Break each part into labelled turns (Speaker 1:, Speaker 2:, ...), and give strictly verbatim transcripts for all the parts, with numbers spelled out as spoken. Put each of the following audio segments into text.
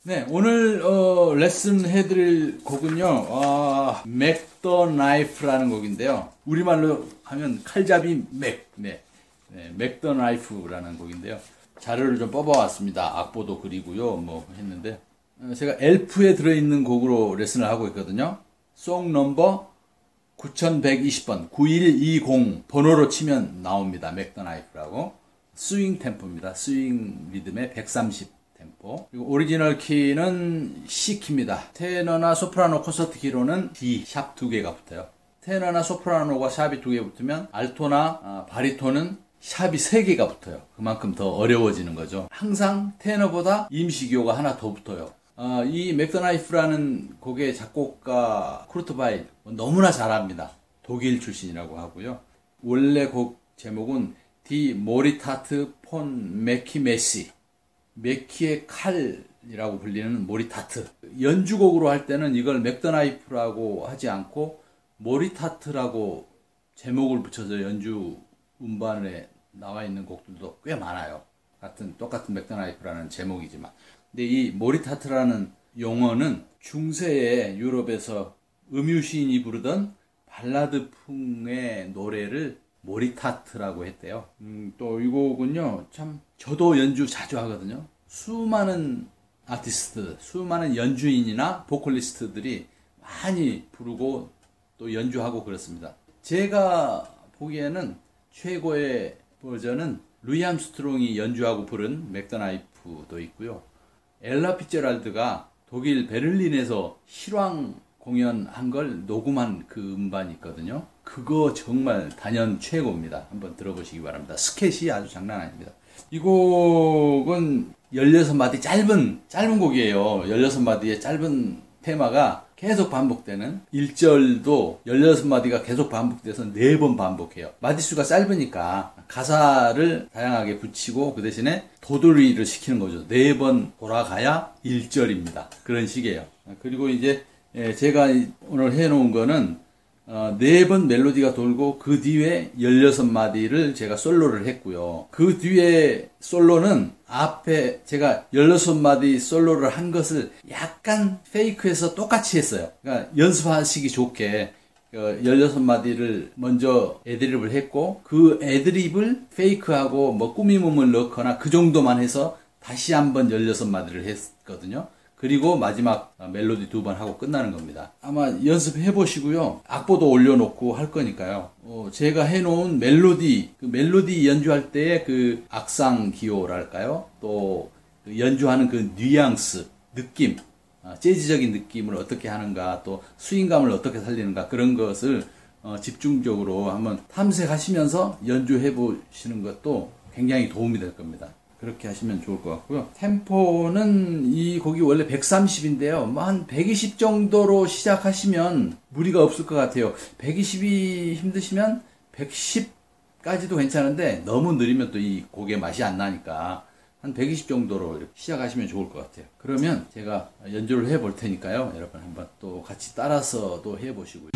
Speaker 1: 네, 오늘 어, 레슨 해드릴 곡은요, 어, 맥 더 나이프라는 곡인데요. 우리말로 하면 칼잡이 맥, 네, 네, 맥 더 나이프라는 곡인데요. 자료를 좀 뽑아왔습니다. 악보도 그리고요, 뭐 했는데 어, 제가 엘프에 들어있는 곡으로 레슨을 하고 있거든요. 송 넘버 구천백이십 번, 구일이공 번호로 치면 나옵니다. 맥 더 나이프라고. 스윙 템포입니다. 스윙 리듬의 백삼십 템포. 그리고 오리지널 키는 C 키입니다. 테너나 소프라노 콘서트 키로는 D, 샵 두 개가 붙어요. 테너나 소프라노가 샵이 두 개 붙으면 알토나 아, 바리톤은 샵이 세 개가 붙어요. 그만큼 더 어려워지는 거죠. 항상 테너보다 임시기호가 하나 더 붙어요. 어, 이 맥 더 나이프라는 곡의 작곡가 쿠르트 바일 너무나 잘합니다. 독일 출신이라고 하고요. 원래 곡 제목은 디 모리타트 폰 메키 메시, 메키의 칼이라고 불리는 모리타트. 연주곡으로 할 때는 이걸 맥 더 나이프라고 하지 않고 모리타트라고 제목을 붙여서 연주 음반에 나와 있는 곡들도 꽤 많아요. 같은 똑같은 맥 더 나이프라는 제목이지만. 근데 이 모리타트라는 용어는 중세의 유럽에서 음유시인이 부르던 발라드풍의 노래를 모리타트라고 했대요. 음, 또 이 곡은요, 참 저도 연주 자주 하거든요. 수많은 아티스트, 수많은 연주인이나 보컬리스트들이 많이 부르고 또 연주하고 그렇습니다. 제가 보기에는 최고의 버전은 루이 암스트롱이 연주하고 부른 맥 더 나이프도 있고요. 엘라 피츠제랄드가 독일 베를린에서 실황 공연한 걸 녹음한 그 음반이 있거든요. 그거 정말 단연 최고입니다. 한번 들어보시기 바랍니다. 스케치 아주 장난 아닙니다. 이 곡은 열여섯 마디 짧은 짧은 곡이에요. 열여섯 마디의 짧은 테마가 계속 반복되는, 일 절도 열여섯 마디가 계속 반복돼서 네 번 반복해요. 마디수가 짧으니까 가사를 다양하게 붙이고 그 대신에 도돌이를 시키는 거죠. 네 번 돌아가야 일 절입니다. 그런 식이에요. 그리고 이제 제가 오늘 해놓은 거는 네 번 멜로디가 돌고 그 뒤에 열여섯 마디를 제가 솔로를 했고요. 그 뒤에 솔로는 앞에 제가 열여섯 마디 솔로를 한 것을 약간 페이크해서 똑같이 했어요. 그러니까 연습하시기 좋게 열여섯 마디를 먼저 애드립을 했고 그 애드립을 페이크하고 뭐 꾸밈음을 넣거나 그 정도만 해서 다시 한번 열여섯 마디를 했거든요. 그리고 마지막 멜로디 두 번 하고 끝나는 겁니다. 아마 연습해 보시고요. 악보도 올려놓고 할 거니까요. 어, 제가 해놓은 멜로디, 그 멜로디 연주할 때의 그 악상 기호랄까요? 또 그 연주하는 그 뉘앙스, 느낌, 어, 재즈적인 느낌을 어떻게 하는가, 또 스윙감을 어떻게 살리는가, 그런 것을 어, 집중적으로 한번 탐색하시면서 연주해 보시는 것도 굉장히 도움이 될 겁니다. 그렇게 하시면 좋을 것 같고요. 템포는 이 곡이 원래 백삼십인데요. 뭐 한 백이십 정도로 시작하시면 무리가 없을 것 같아요. 백이십이 힘드시면 백십까지도 괜찮은데 너무 느리면 또 이 곡의 맛이 안 나니까 한 백이십 정도로 이렇게 시작하시면 좋을 것 같아요. 그러면 제가 연주를 해 볼 테니까요. 여러분 한번 또 같이 따라서 또 해 보시고요.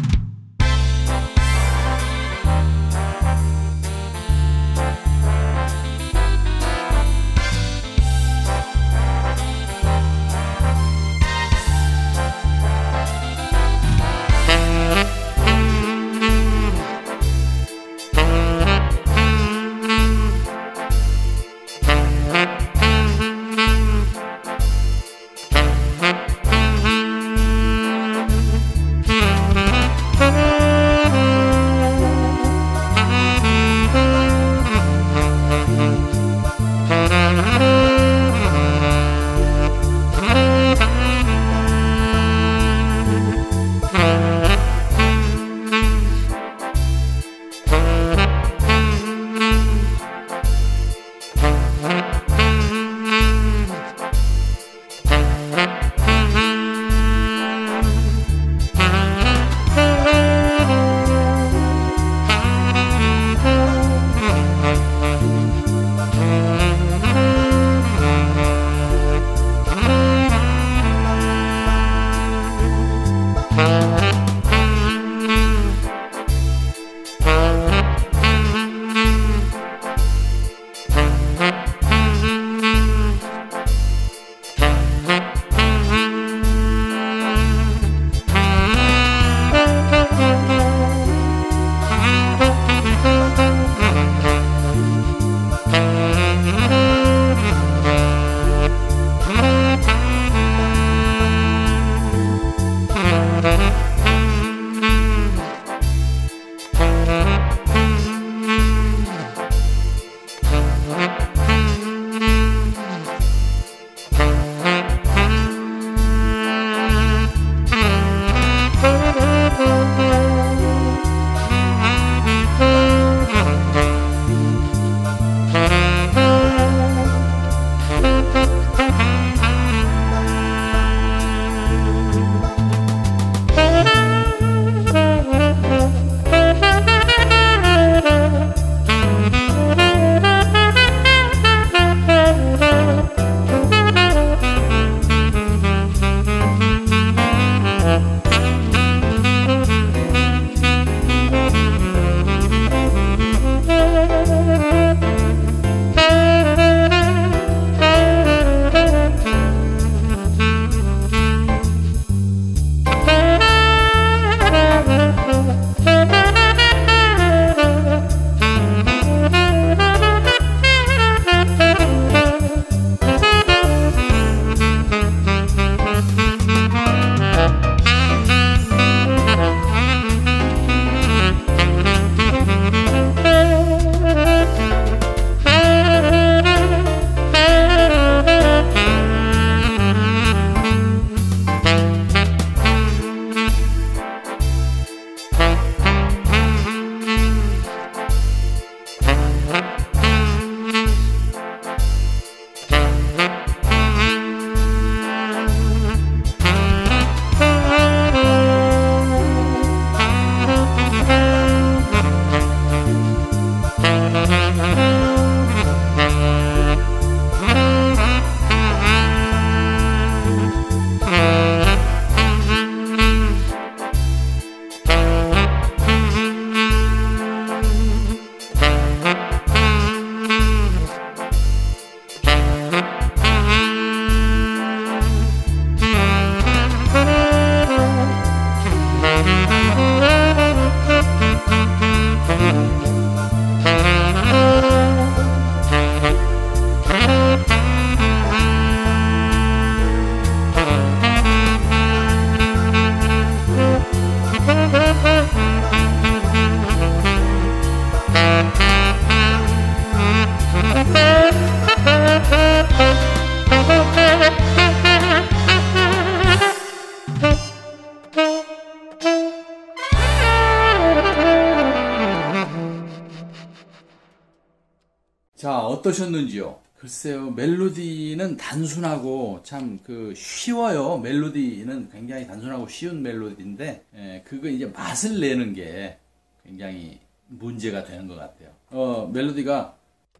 Speaker 1: 어떠셨는지요? 글쎄요, 멜로디는 단순하고 참 그 쉬워요. 멜로디는 굉장히 단순하고 쉬운 멜로디인데, 예, 그거 이제 맛을 내는 게 굉장히 문제가 되는 것 같아요. 어, 멜로디가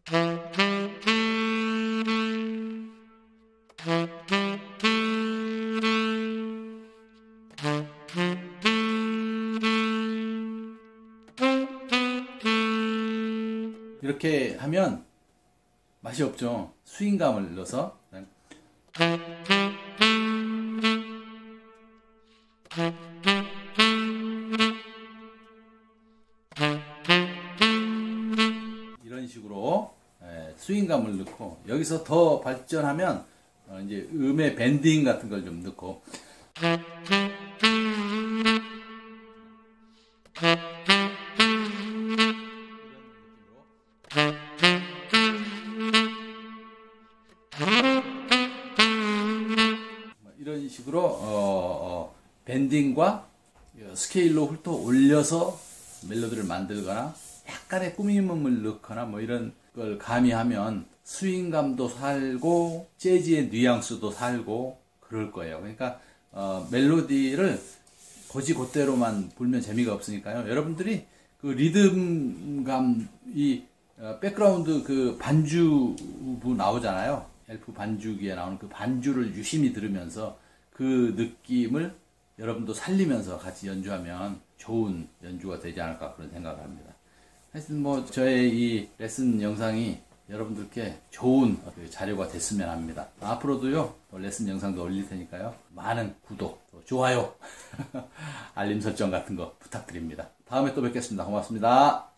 Speaker 1: 이렇게 하면 맛이 없죠. 스윙감을 넣어서 이런 식으로 스윙감을 넣고, 여기서 더 발전하면 이제 음의 밴딩 같은 걸 좀 넣고, 이런 식으로 어, 어, 밴딩과 스케일로 훑어 올려서 멜로디를 만들거나 약간의 꾸밈음을 넣거나 뭐 이런 걸 가미하면 스윙감도 살고 재즈의 뉘앙스도 살고 그럴 거예요. 그러니까 어, 멜로디를 고지곧대로만 불면 재미가 없으니까요. 여러분들이 그 리듬감, 이 어, 백그라운드 그 반주부 나오잖아요. 엘프 반주기에 나오는 그 반주를 유심히 들으면서 그 느낌을 여러분도 살리면서 같이 연주하면 좋은 연주가 되지 않을까 그런 생각을 합니다. 하여튼 뭐 저의 이 레슨 영상이 여러분들께 좋은 자료가 됐으면 합니다. 앞으로도요 레슨 영상도 올릴 테니까요 많은 구독, 좋아요, 알림 설정 같은 거 부탁드립니다. 다음에 또 뵙겠습니다. 고맙습니다.